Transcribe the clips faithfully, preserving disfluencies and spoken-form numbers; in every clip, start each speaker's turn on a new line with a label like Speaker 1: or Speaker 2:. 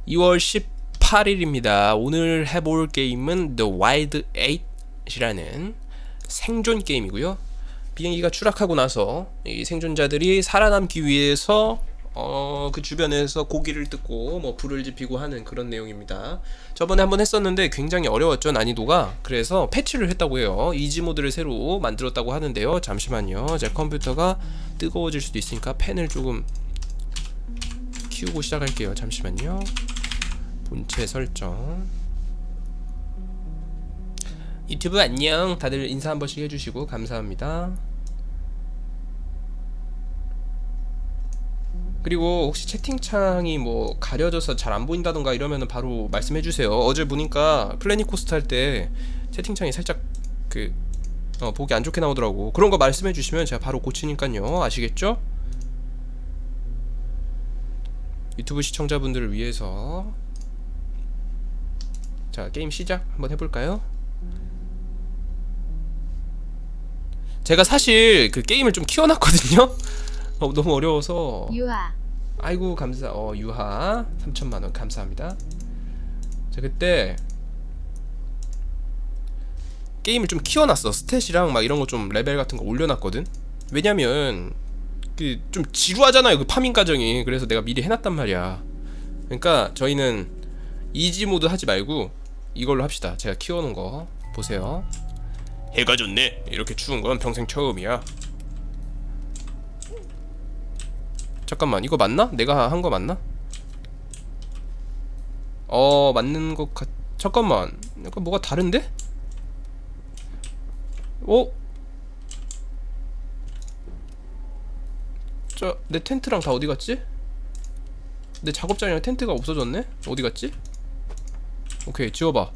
Speaker 1: 이월 십팔일입니다. 오늘 해볼 게임은 The Wild Eight이라는 생존 게임이고요. 비행기가 추락하고 나서 이 생존자들이 살아남기 위해서 어, 그 주변에서 고기를 뜯고 뭐 불을 지피고 하는 그런 내용입니다. 저번에 한번 했었는데 굉장히 어려웠죠, 난이도가. 그래서 패치를 했다고 해요. 이지 모드를 새로 만들었다고 하는데요. 잠시만요, 제 컴퓨터가 뜨거워질 수도 있으니까 팬을 조금 키우고 시작할게요. 잠시만요. 본체 설정. 유튜브 안녕. 다들 인사 한 번씩 해주시고 감사합니다. 그리고 혹시 채팅창이 뭐 가려져서 잘 안 보인다던가 이러면은 바로 말씀해주세요. 어제 보니까 플래닛 코스트 할 때 채팅창이 살짝 그 어, 보기 안 좋게 나오더라고. 그런 거 말씀해주시면 제가 바로 고치니까요. 아시겠죠? 유튜브 시청자분들을 위해서. 자, 게임 시작 한번 해볼까요? 제가 사실 그 게임을 좀 키워놨거든요? 어, 너무 어려워서.
Speaker 2: 유하.
Speaker 1: 아이고 감사. 어 유하 삼천만원 감사합니다. 자, 그때 게임을 좀 키워놨어. 스탯이랑 막 이런거 좀 레벨 같은 거 올려놨거든. 왜냐면 그 좀 지루하잖아요, 그 파밍 과정이. 그래서 내가 미리 해놨단 말이야. 그러니까 저희는 이지 모드 하지 말고 이걸로 합시다. 제가 키워놓은 거 보세요. 해가 좋네. 이렇게 추운 건 평생 처음이야. 잠깐만, 이거 맞나? 내가 한 거 맞나? 어, 맞는 것 같... 잠깐만, 약간 뭐가 다른데? 어? 저, 내 텐트랑 다 어디 갔지? 내 작업장이랑 텐트가 없어졌네? 어디 갔지? 오케이, 지워봐.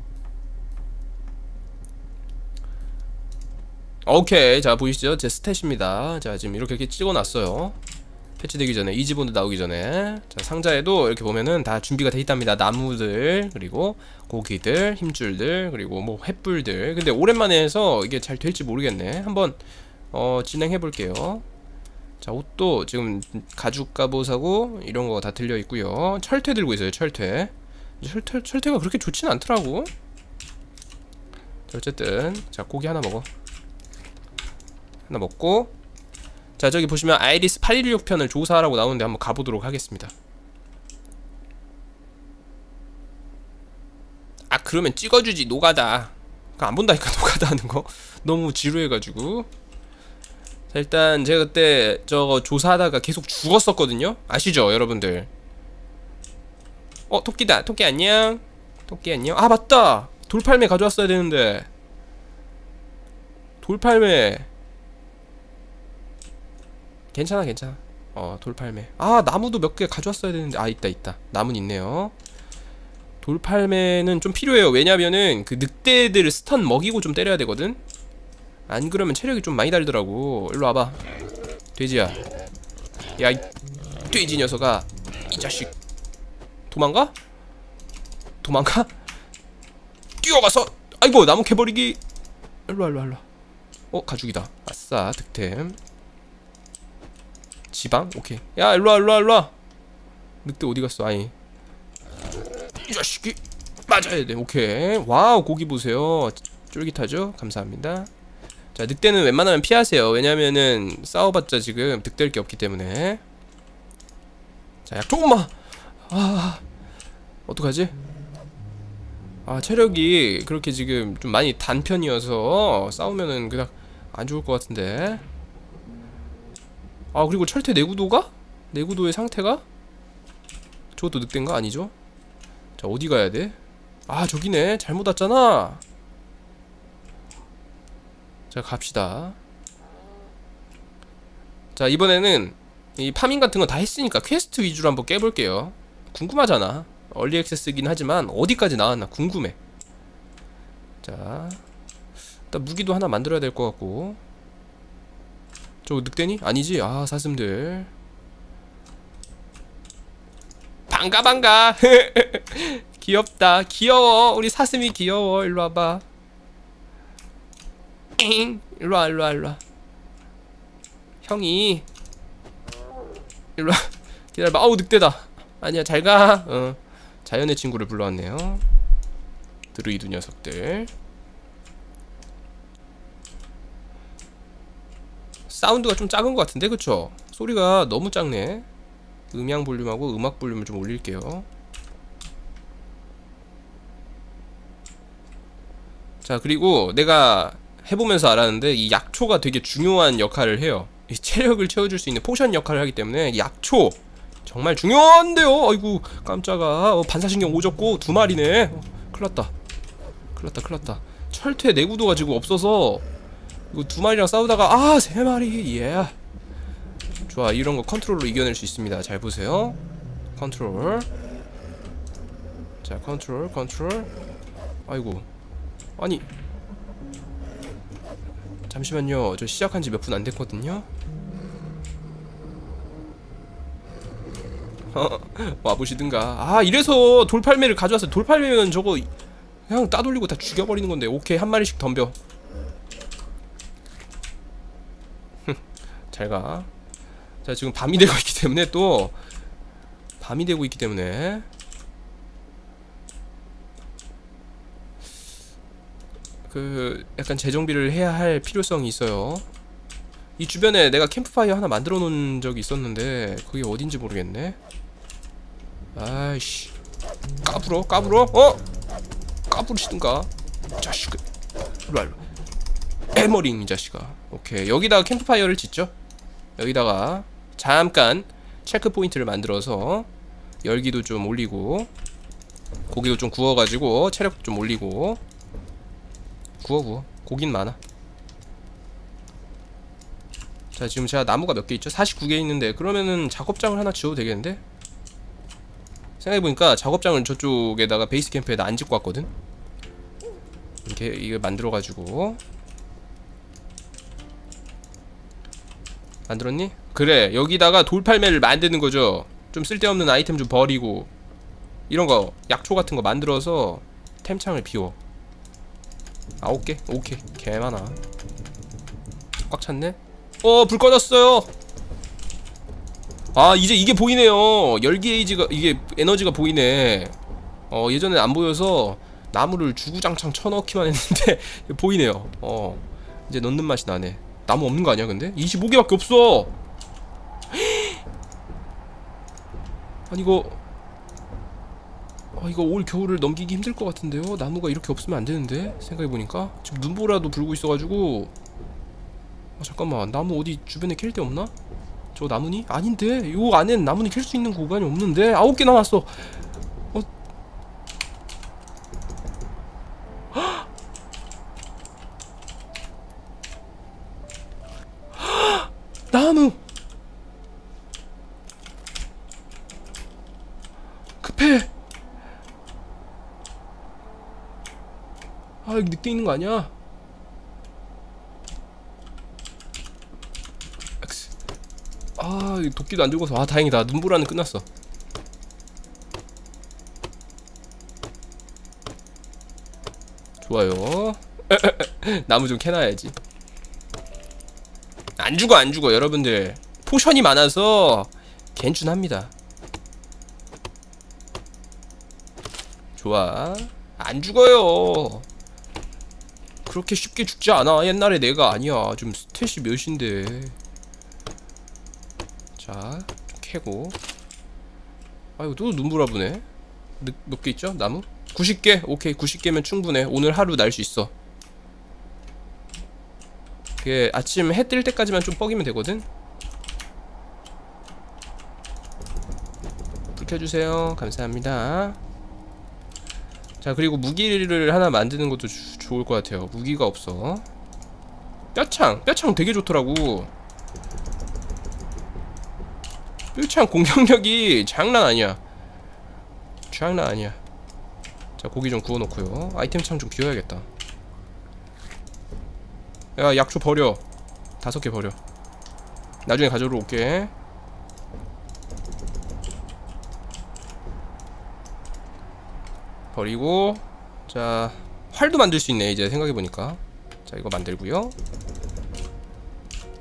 Speaker 1: 오케이, 자, 보이시죠? 제 스탯입니다. 자, 지금 이렇게 이렇게 찍어놨어요. 패치되기 전에, 이지본드 나오기 전에. 자, 상자에도 이렇게 보면은 다 준비가 돼 있답니다. 나무들, 그리고 고기들, 힘줄들, 그리고 뭐 횃불들. 근데 오랜만에 해서 이게 잘 될지 모르겠네. 한번 어, 진행해 볼게요. 자, 옷도 지금 가죽 갑옷하고 이런 거 다 들려 있고요. 철퇴 들고 있어요, 철퇴. 철퇴, 철퇴가 그렇게 좋진 않더라고. 자, 어쨌든 자, 고기 하나 먹어. 하나 먹고. 자, 저기 보시면 아이리스 팔일육 편을 조사하라고 나오는데 한번 가보도록 하겠습니다. 아, 그러면 찍어주지. 노가다. 안 본다니까, 노가다 하는 거. 너무 지루해가지고. 자, 일단 제가 그때 저거 조사하다가 계속 죽었었거든요. 아시죠, 여러분들? 어, 토끼다. 토끼 안녕. 토끼 안녕. 아, 맞다. 돌팔매 가져왔어야 되는데. 돌팔매. 괜찮아, 괜찮아. 어, 돌팔매. 아, 나무도 몇 개 가져왔어야 되는데. 아, 있다, 있다. 나무는 있네요. 돌팔매는 좀 필요해요. 왜냐면은 그 늑대들 스턴 먹이고 좀 때려야 되거든. 안 그러면 체력이 좀 많이 달더라고. 일로 와봐, 돼지야. 야, 이 돼지 녀석아. 이 자식. 도망가? 도망가? 뛰어가서. 아이고, 나무 캐버리기. 일로와, 일로와, 일로와. 어, 가죽이다. 아싸, 득템. 지방? 오케이. 야, 일로와, 일로와, 일로와. 늑대 어디갔어? 아니, 이 자식이 맞아야 돼. 오케이. 와우, 고기 보세요. 쫄깃하죠? 감사합니다. 자, 늑대는 웬만하면 피하세요. 왜냐면은 싸워봤자 지금 득될 게 없기 때문에. 자, 약 조금만. 아, 어떡하지? 아, 체력이 그렇게 지금 좀 많이 단 편이어서 싸우면은 그냥 안 좋을 것 같은데. 아, 그리고 철퇴 내구도가? 내구도의 상태가? 저것도 늑대인가? 아니죠? 자, 어디 가야 돼? 아, 저기네. 잘못 왔잖아. 자, 갑시다. 자, 이번에는 이 파밍 같은 거 다 했으니까 퀘스트 위주로 한번 깨볼게요. 궁금하잖아. 얼리 액세스긴 하지만 어디까지 나왔나 궁금해. 자, 일단 무기도 하나 만들어야 될 것 같고. 저거 늑대니? 아니지? 아, 사슴들. 반가 반가. 귀엽다. 귀여워. 우리 사슴이 귀여워. 일로 와봐. 엥. 일로 와, 일로 와, 일로 와. 형이 일로 와. 기다려봐. 아우, 늑대다. 아니야, 잘가. 어, 자연의 친구를 불러왔네요. 드루이드 녀석들. 사운드가 좀 작은 것 같은데, 그쵸? 소리가 너무 작네. 음향 볼륨하고 음악 볼륨을 좀 올릴게요. 자, 그리고 내가 해보면서 알았는데 이 약초가 되게 중요한 역할을 해요. 이 체력을 채워줄 수 있는 포션 역할을 하기 때문에 약초 정말 중요한데요. 아이고 깜짝아. 어, 반사신경 오졌고 두 마리네. 어, 큰일났다 큰일났다 큰일났다. 철퇴 내구도가 지금 없어서 이거 두 마리랑 싸우다가 아 세 마리. 예. 좋아, 이런 거 컨트롤로 이겨낼 수 있습니다. 잘 보세요. 컨트롤. 자, 컨트롤 컨트롤. 아이고 아니 잠시만요. 저 시작한지 몇 분 안 됐거든요. 와보시든가. 아, 이래서 돌팔매를 가져왔어요. 돌팔매면 저거 그냥 따돌리고 다 죽여버리는 건데. 오케이, 한 마리씩 덤벼. 잘가. 자, 지금 밤이 되고 있기 때문에 또 밤이 되고 있기 때문에 그 약간 재정비를 해야 할 필요성이 있어요. 이 주변에 내가 캠프파이어 하나 만들어 놓은 적이 있었는데 그게 어딘지 모르겠네. 아이씨, 까불어 까불어. 어? 까부르시든가 자식. 일로와 일로와. 에머링 이 자식아. 오케이, 여기다가 캠프파이어를 짓죠. 여기다가 잠깐 체크 포인트를 만들어서 열기도 좀 올리고 고기도 좀 구워가지고 체력도 좀 올리고. 구워 구워. 고긴 많아. 자, 지금 제가 나무가 몇 개 있죠? 사십구 개 있는데 그러면은 작업장을 하나 지어도 되겠는데? 생각해보니까 작업장을 저쪽에다가 베이스 캠프에다 안 짓고 왔거든? 이렇게 이거 만들어가지고. 만들었니? 그래, 여기다가 돌팔매를 만드는 거죠. 좀 쓸데없는 아이템 좀 버리고 이런거 약초 같은 거 만들어서 템창을 비워. 아홉 개? 오케이, 개 많아. 꽉 찼네? 어, 불 꺼졌어요. 아, 이제 이게 보이네요. 열기 에이지가, 이게 에너지가 보이네. 어, 예전에 안 보여서 나무를 주구장창 쳐넣기만 했는데 보이네요. 어, 이제 넣는 맛이 나네. 나무 없는 거 아니야 근데? 이십오 개밖에 없어. 아니 이거 아, 이거 올 겨울을 넘기기 힘들 것 같은데요? 나무가 이렇게 없으면 안 되는데? 생각해보니까 지금 눈보라도 불고 있어가지고. 아, 잠깐만, 나무 어디 주변에 캘 데 없나? 저 나무니? 아닌데? 요 안엔 나무니 캘 수 있는 공간이 없는데? 아홉 개 남았어. 어? 헉! 헉! 나무! 급해! 아, 여기 늑대 있는 거 아니야? 아, 도끼도 안 들고서. 아, 다행이다. 눈보라는 끝났어. 좋아요. 나무 좀 캐놔야지. 안 죽어 안 죽어 여러분들. 포션이 많아서 괜춘합니다. 좋아. 안 죽어요. 그렇게 쉽게 죽지 않아. 옛날에 내가 아니야. 지금 스탯이 몇인데. 자, 좀 캐고. 아이고, 또 눈보라 부네. 몇 개 있죠? 나무? 구십 개? 오케이, 구십 개면 충분해. 오늘 하루 날 수 있어. 그게 아침 해 뜰 때까지만 좀 뻐기면 되거든? 불 켜주세요. 감사합니다. 자, 그리고 무기를 하나 만드는 것도 주, 좋을 것 같아요. 무기가 없어. 뼈창! 뼈창 되게 좋더라고. 뼈창 공격력이 장난 아니야. 장난 아니야. 자, 고기 좀 구워놓고요. 아이템창 좀 비워야겠다. 야, 약초 버려. 다섯 개 버려. 나중에 가져오러 올게. 버리고. 자, 활도 만들 수 있네 이제 생각해보니까. 자, 이거 만들고요.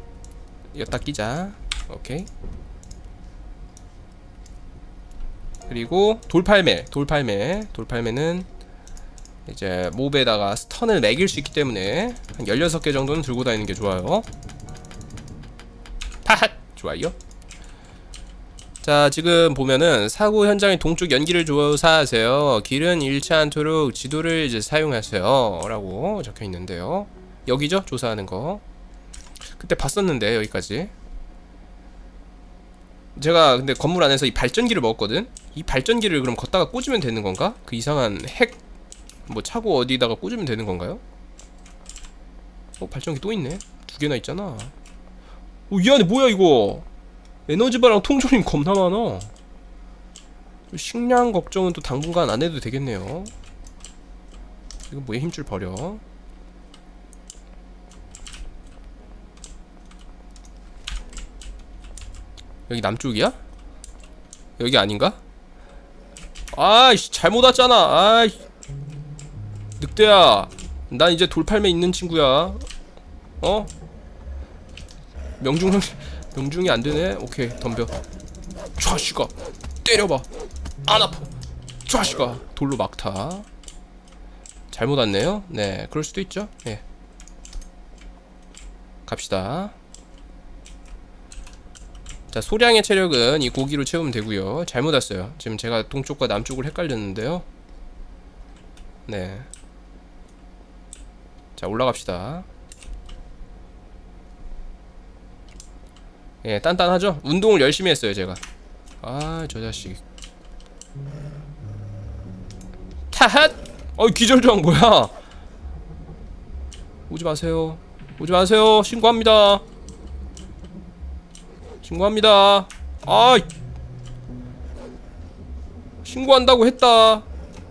Speaker 1: 여기다 끼자. 오케이. 그리고 돌팔매 돌팔매 돌팔매는 이제 몹에다가 스턴을 매길 수 있기 때문에 한 열여섯 개 정도는 들고 다니는 게 좋아요. 파핫! 좋아요. 자, 지금 보면은 사고 현장의 동쪽 연기를 조사하세요. 길은 잃지 않도록 지도를 이제 사용하세요 라고 적혀 있는데요. 여기죠? 조사하는 거. 그때 봤었는데 여기까지. 제가 근데 건물 안에서 이 발전기를 먹었거든? 이 발전기를 그럼 걷다가 꽂으면 되는 건가? 그 이상한 핵 뭐 차고 어디다가 꽂으면 되는 건가요? 어, 발전기 또 있네. 두 개나 있잖아. 어, 이 안에 뭐야 이거? 에너지바랑 통조림 겁나 많아. 식량 걱정은 또 당분간 안 해도 되겠네요. 이거 뭐야, 힘줄 버려. 여기 남쪽이야? 여기 아닌가? 아이씨, 잘못 왔잖아. 아이, 늑대야, 난 이제 돌팔매 있는 친구야. 어? 명중 명중이 안 되네. 오케이, 덤벼. 좌시가 때려봐. 안 아파. 좌시가 돌로 막타. 잘못 왔네요. 네, 그럴 수도 있죠. 예. 갑시다. 자, 소량의 체력은 이 고기로 채우면 되고요. 잘못 왔어요. 지금 제가 동쪽과 남쪽을 헷갈렸는데요. 네. 자, 올라갑시다. 예, 단단하죠? 운동을 열심히 했어요, 제가. 아, 저 자식. 타핫! 어이, 기절조항 뭐야? 오지 마세요. 오지 마세요. 신고합니다. 신고합니다. 아, 신고한다고 했다.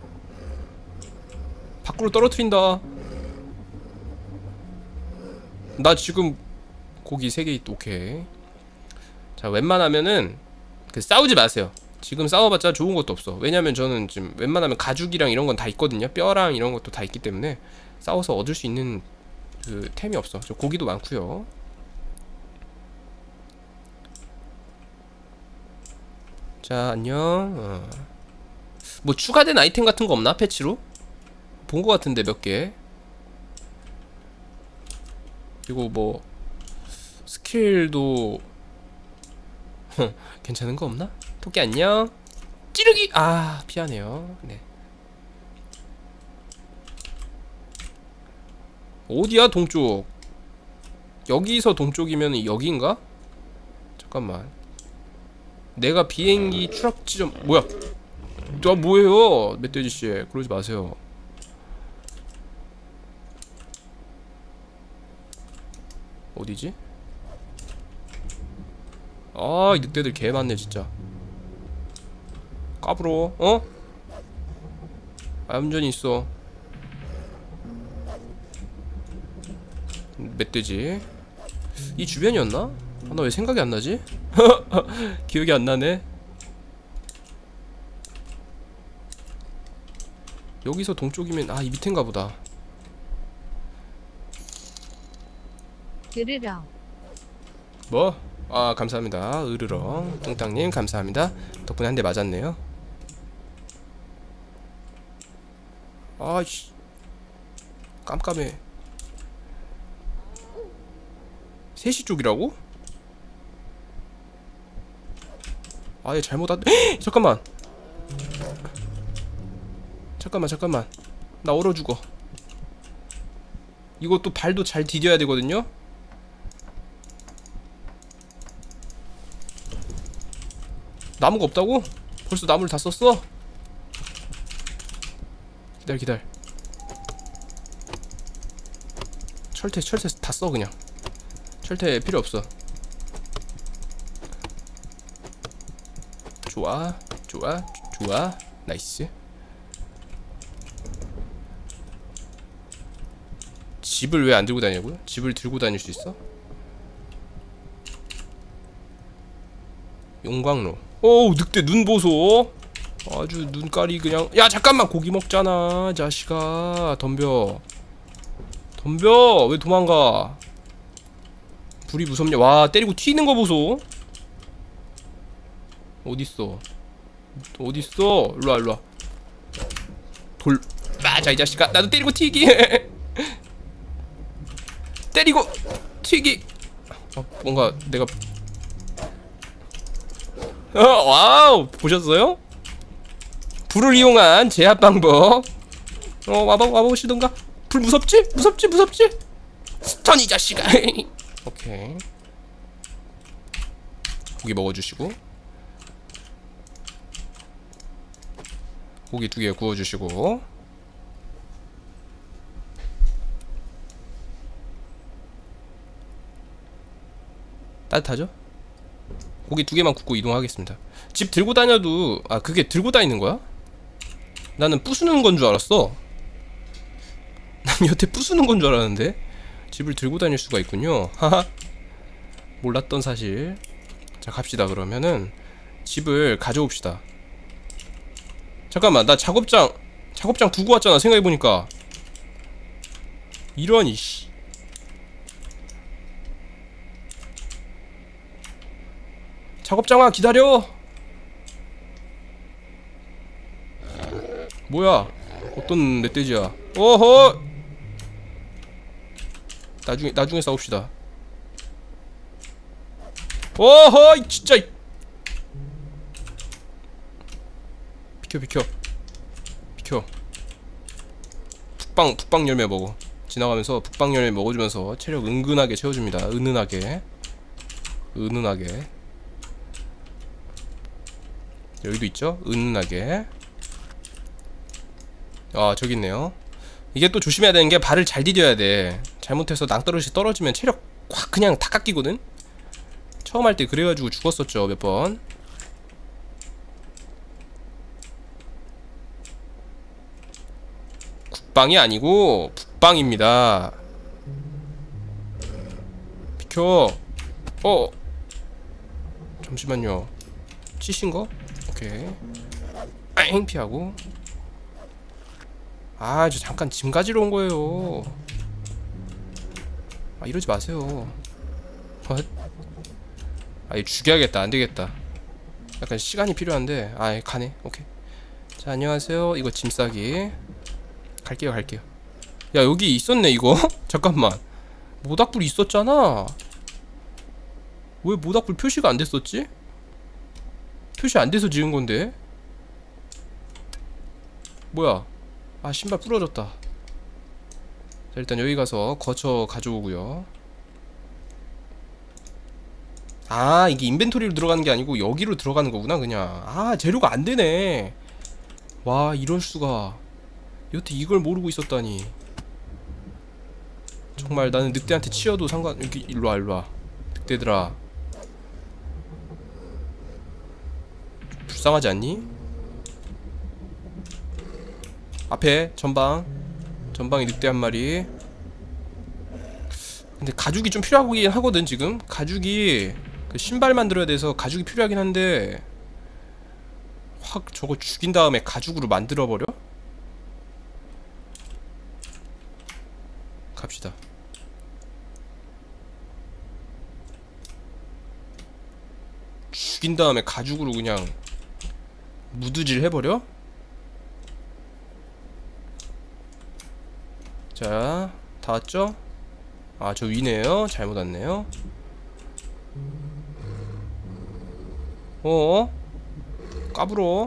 Speaker 1: 밖으로 떨어뜨린다. 나 지금 고기 세 개 있... 오케이. 자, 웬만하면은 그 싸우지 마세요. 지금 싸워봤자 좋은 것도 없어. 왜냐면 저는 지금 웬만하면 가죽이랑 이런 건 다 있거든요. 뼈랑 이런 것도 다 있기 때문에 싸워서 얻을 수 있는 그 템이 없어. 저 고기도 많고요. 자, 안녕. 어. 뭐 추가된 아이템 같은 거 없나? 패치로? 본 거 같은데 몇 개. 그리고 뭐 스킬도 괜찮은 거 없나? 토끼 안녕. 찌르기! 아, 피하네요. 네. 어디야, 동쪽? 여기서 동쪽이면 여기인가? 잠깐만. 내가 비행기 추락 지점... 뭐야? 나 뭐예요? 멧돼지씨, 그러지 마세요. 어디지? 아, 이 늑대들 개 많네 진짜. 까불어. 어? 얌전히 있어. 멧돼지. 이 주변이었나? 아, 나 왜 생각이 안 나지? 기억이 안 나네. 여기서 동쪽이면 아, 이 밑인가 보다.
Speaker 2: 으르렁.
Speaker 1: 뭐? 아, 감사합니다. 으르렁 뚱땅님 감사합니다. 덕분에 한 대 맞았네요. 아이씨, 깜깜해. 세 시 쪽이라고? 아예 잘못 안... 잠깐만 잠깐만 잠깐만 나 얼어 죽어. 이것도 발도 잘 디뎌야 되거든요. 나무가 없다고? 벌써 나무를 다 썼어? 기다려 기다려. 철퇴 철퇴 다 써 그냥. 철퇴 필요 없어. 좋아 좋아 좋아. 나이스. 집을 왜 안 들고 다니냐고요? 집을 들고 다닐 수 있어? 용광로. 어우, 늑대 눈 보소. 아주 눈깔이 그냥. 야, 잠깐만, 고기 먹잖아 자식아. 덤벼 덤벼. 왜 도망가? 불이 무섭냐. 와, 때리고 튀는 거 보소. 어딨어? 어딨어? 일로와 일로와. 돌 빠자 이 자식아. 나도 때리고 튀기. 때리고 튀기. 어, 뭔가 내가 어, 와우 보셨어요? 불을 이용한 제압 방법. 어 와봐 와보시던가. 불 무섭지? 무섭지 무섭지? 스턴 이 자식아. 오케이. 고기 먹어주시고 고기 두 개 구워주시고 따뜻하죠? 고기 두 개만 굽고 이동하겠습니다. 집 들고 다녀도 아 그게 들고 다니는 거야? 나는 부수는 건 줄 알았어. 난 여태 부수는 건 줄 알았는데 집을 들고 다닐 수가 있군요. 하하. 몰랐던 사실. 자 갑시다. 그러면은 집을 가져옵시다. 잠깐만 나 작업장 작업장 두고 왔잖아 생각해보니까. 이런 이씨. 작업장아 기다려. 뭐야 어떤 멧돼지야. 오호. 나중에 나중에 싸웁시다. 오호 진짜. 비켜 비켜 비켜. 북방 북방 열매 먹어. 지나가면서 북방 열매 먹어주면서 체력 은근하게 채워줍니다. 은은하게 은은하게. 여기도 있죠? 은은하게. 아 저기 있네요. 이게 또 조심해야 되는 게 발을 잘 디뎌야 돼. 잘못해서 낭떠러시 떨어지면 체력 확 그냥 다 깎이거든. 처음 할 때 그래가지고 죽었었죠 몇 번. 국방이 아니고 북방입니다. 비켜. 어 잠시만요. 치신거? 오케이. 엥 피하고. 아 저 잠깐 짐 가지러 온 거예요. 아 이러지 마세요. 헛. 아 죽여야겠다. 안되겠다. 약간 시간이 필요한데. 아 가네. 오케이. 자 안녕하세요. 이거 짐 싸기. 갈게요 갈게요. 야 여기 있었네 이거. 잠깐만 모닥불 있었잖아. 왜 모닥불 표시가 안 됐었지? 표시 안 돼서 지은 건데. 뭐야. 아 신발 부러졌다. 자 일단 여기 가서 거쳐 가져오고요. 아 이게 인벤토리로 들어가는 게 아니고 여기로 들어가는 거구나 그냥. 아 재료가 안 되네. 와 이럴 수가. 여태 이걸 모르고 있었다니. 정말 나는 늑대한테 치여도 상관. 여기 일로와 일로와 늑대들아. 불쌍하지 않니? 앞에 전방 전방에 늑대 한 마리. 근데 가죽이 좀 필요하긴 하거든 지금. 가죽이 그 신발 만들어야 돼서 가죽이 필요하긴 한데 확 저거 죽인 다음에 가죽으로 만들어버려? 갑시다. 죽인 다음에 가죽으로 그냥 무드질 해버려? 자, 다 왔죠? 아, 저 위네요. 잘못 왔네요. 어? 까불어.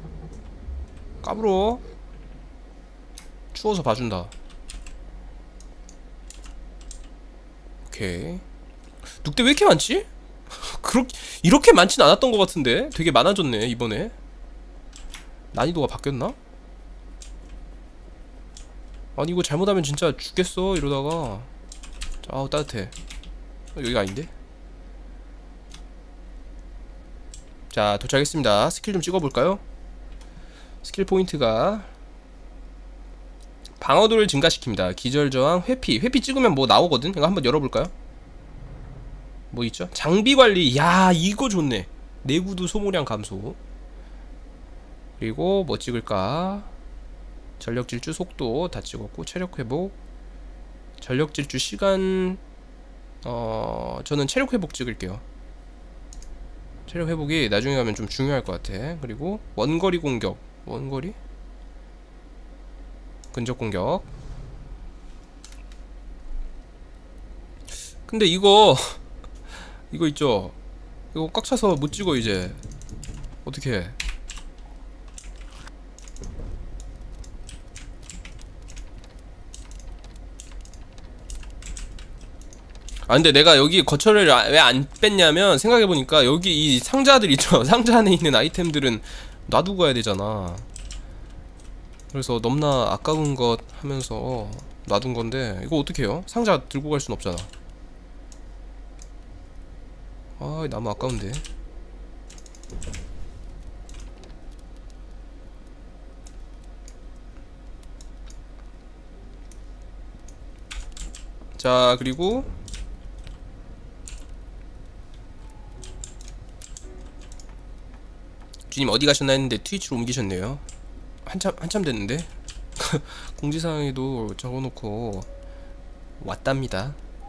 Speaker 1: 까불어. 추워서 봐준다. 오케이. 늑대 왜 이렇게 많지? 그렇게 이렇게 많진 않았던 것 같은데 되게 많아졌네 이번에. 난이도가 바뀌었나? 아니 이거 잘못하면 진짜 죽겠어 이러다가. 아우 따뜻해. 어, 여기가 아닌데? 자 도착했습니다. 스킬 좀 찍어볼까요? 스킬 포인트가 방어도를 증가시킵니다. 기절저항, 회피. 회피 찍으면 뭐 나오거든? 이거 한번 열어볼까요? 뭐 있죠? 장비관리. 야 이거 좋네. 내구도 소모량 감소. 그리고 뭐 찍을까? 전력질주 속도 다 찍었고 체력회복, 전력질주 시간. 어... 저는 체력회복 찍을게요. 체력 회복이 나중에 가면 좀 중요할 것 같아. 그리고 원거리 공격. 원거리? 근접 공격. 근데 이거 이거 있죠? 이거 꽉 차서 못 찍어 이제. 어떻게 해? 아 근데 내가 여기 거처를 왜 안 뺐냐면 생각해보니까 여기 이 상자들 있죠? 상자 안에 있는 아이템들은 놔두고 가야 되잖아. 그래서 넘나 아까운 것 하면서 놔둔 건데 이거 어떻게 해요? 상자 들고 갈 순 없잖아. 아 나무 아까운데. 자 그리고 주님 어디 가셨나 했는데 트위치로 옮기셨네요. 한참 한참 됐는데 공지사항에도 적어놓고 왔답니다.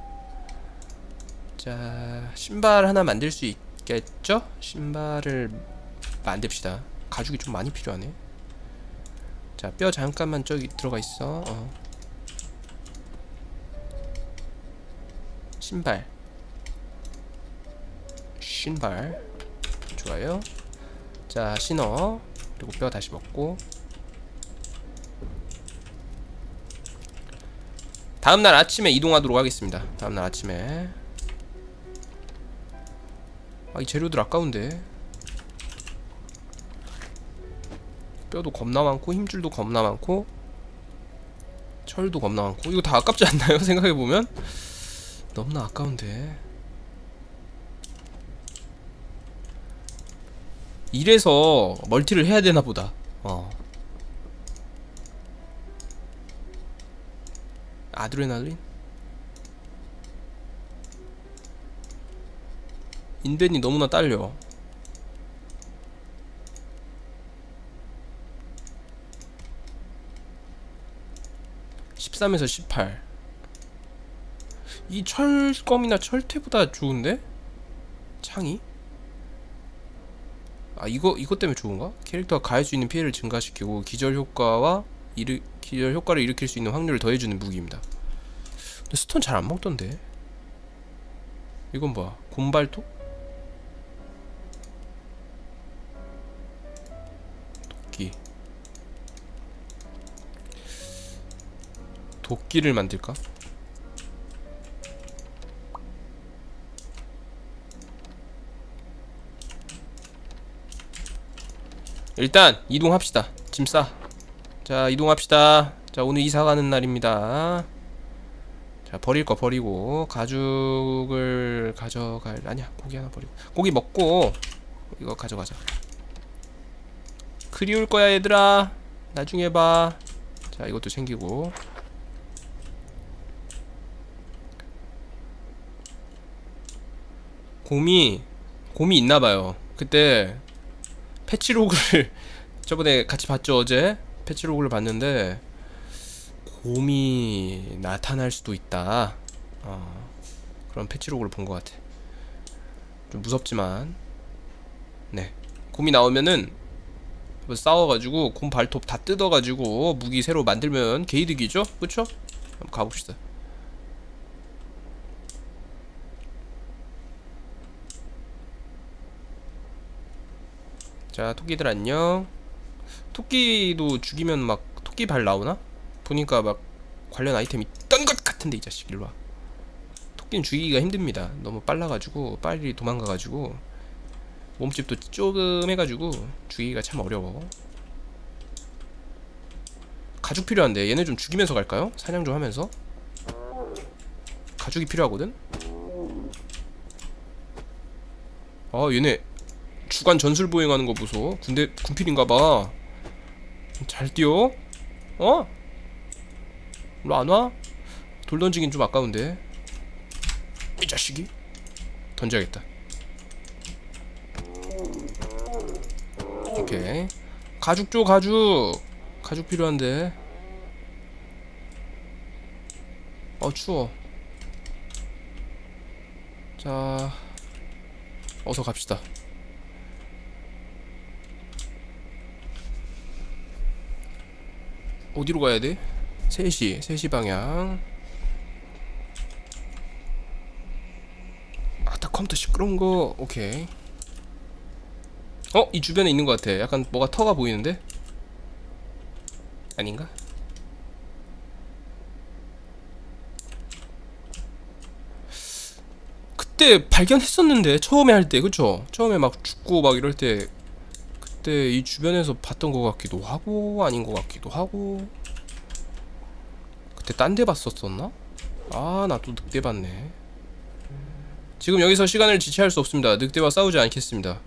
Speaker 1: 자 신발 하나 만들 수 있겠죠? 신발을 만듭시다. 가죽이 좀 많이 필요하네. 자 뼈 잠깐만 저기 들어가 있어. 어. 신발 신발 좋아요. 자 신어. 그리고 뼈 다시 먹고 다음날 아침에 이동하도록 하겠습니다. 다음날 아침에. 아 이 재료들 아까운데. 뼈도 겁나 많고 힘줄도 겁나 많고 철도 겁나 많고 이거 다 아깝지 않나요? 생각해보면 너무나 아까운데. 이래서 멀티를 해야 되나 보다. 어. 아드레날린? 인벤이 너무나 딸려. 십삼에서 십팔. 이 철검이나 철퇴보다 좋은데? 창이? 아 이거 이것 때문에 좋은가? 캐릭터가 가할 수 있는 피해를 증가시키고 기절 효과와 일으, 기절 효과를 일으킬 수 있는 확률을 더해주는 무기입니다. 근데 스톤 잘 안 먹던데. 이건 뭐야? 곰발톱? 도끼. 도끼를 만들까? 일단 이동합시다. 짐 싸. 자 이동합시다. 자 오늘 이사 가는 날입니다. 자 버릴 거 버리고 가죽을 가져갈. 아니야 고기 하나 버리고 고기 먹고 이거 가져가자. 그리울 거야 얘들아. 나중에 봐. 자 이것도 챙기고. 곰이 곰이 있나봐요. 그때 패치로그를 저번에 같이 봤죠. 어제 패치로그를 봤는데 곰이 나타날 수도 있다. 어, 그런 패치로그를 본 것 같아. 좀 무섭지만 네 곰이 나오면은 싸워가지고 곰 발톱 다 뜯어가지고 무기 새로 만들면 개이득이죠? 그쵸? 한번 가봅시다. 자 토끼들 안녕. 토끼도 죽이면 막 토끼 발 나오나? 보니까 막 관련 아이템이 있던 것 같은데 이 자식 일로와. 토끼는 죽이기가 힘듭니다. 너무 빨라가지고 빨리 도망가가지고 몸집도 조금 해가지고 죽이기가 참 어려워. 가죽 필요한데 얘네 좀 죽이면서 갈까요? 사냥 좀 하면서. 가죽이 필요하거든? 아 얘네 주간 전술 보행하는 거 보소. 군대 군필인가봐. 잘 뛰어? 어? 일로 안 와? 돌 던지긴 좀 아까운데. 이 자식이. 던져야겠다. 오케이. 가죽 줘 가죽. 가죽 필요한데. 어 추워. 자 어서 갑시다. 어디로 가야 돼? 세 시, 세 시 방향. 아따 컴퓨터 시끄러운 거. 오케이. 어? 이 주변에 있는 것 같아. 약간 뭐가 터가 보이는데? 아닌가? 그때 발견했었는데 처음에 할 때 그쵸? 처음에 막 죽고 막 이럴 때 그때 이 주변에서 봤던 것 같기도 하고 아닌 것 같기도 하고. 그때 딴 데 봤었었나? 아 나 또 늑대 봤네. 지금 여기서 시간을 지체할 수 없습니다. 늑대와 싸우지 않겠습니다.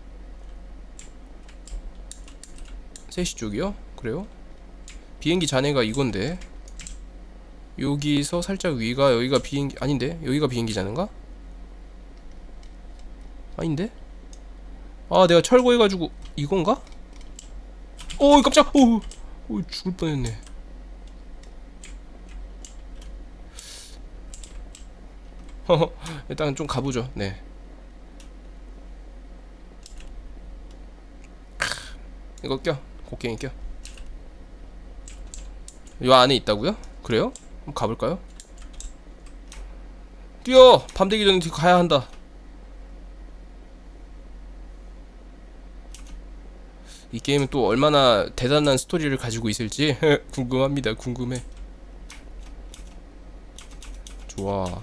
Speaker 1: 세 시 쪽이요? 그래요? 비행기 잔해가 이건데 여기서 살짝 위가 여기가 비행기 아닌데? 여기가 비행기 잔해인가? 아닌데? 아 내가 철거해가지고 이건가? 오 깜짝! 오, 오 죽을 뻔했네. 허허 일단 좀 가보죠. 네. 이거 껴. 곡괭이 껴. 요 안에 있다고요? 그래요? 한번 가볼까요? 뛰어! 밤 되기 전에 가야 한다. 이 게임은 또 얼마나 대단한 스토리를 가지고 있을지 궁금합니다. 궁금해. 좋아.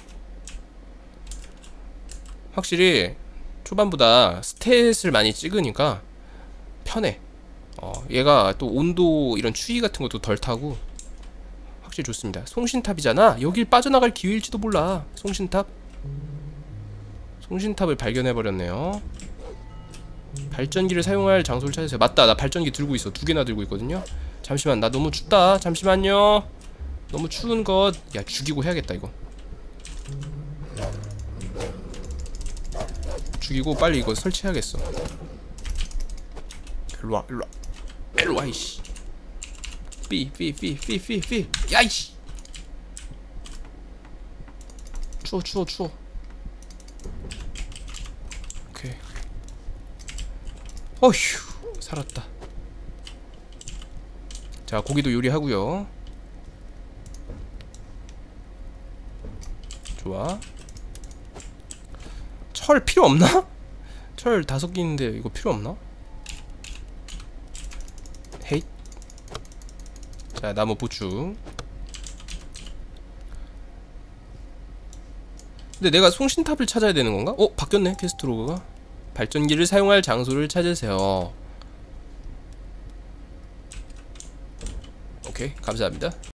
Speaker 1: 확실히 초반보다 스탯을 많이 찍으니까 편해. 어, 얘가 또 온도 이런 추위 같은 것도 덜 타고 확실히 좋습니다. 송신탑이잖아. 여길 빠져나갈 기회일지도 몰라. 송신탑. 송신탑을 발견해버렸네요. 발전기를 사용할 장소를 찾으세요. 맞다, 나 발전기 들고 있어. 두 개나 들고 있거든요. 잠시만, 나 너무 춥다. 잠시만요. 너무 추운 것. 야, 죽이고 해야겠다 이거. 죽이고 빨리 이거 설치해야겠어. 일로와, 일로와, 일로와 이씨. 삐삐삐삐삐삐 야이씨. 추워 추워 추워. 오케이. 어휴 살았다. 자 고기도 요리하고요. 좋아. 철 필요 없나? 철 다섯 개 있는데 이거 필요 없나? 헤잇. 자 나무 보충. 근데 내가 송신탑을 찾아야 되는 건가? 어? 바뀌었네 퀘스트 로그가. 발전기를 사용할 장소를 찾으세요. 오케이 감사합니다.